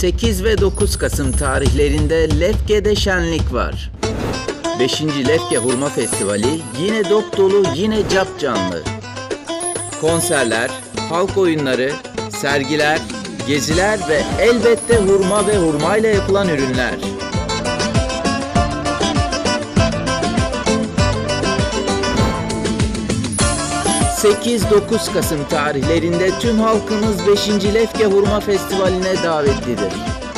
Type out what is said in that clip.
8 ve 9 Kasım tarihlerinde Lefke'de şenlik var. 5. Lefke Hurma Festivali yine dop dolu, yine capcanlı. Konserler, halk oyunları, sergiler, geziler ve elbette hurma ve hurmayla yapılan ürünler. 8-9 Kasım tarihlerinde tüm halkımız 5. Lefke Hurma Festivali'ne davetlidir.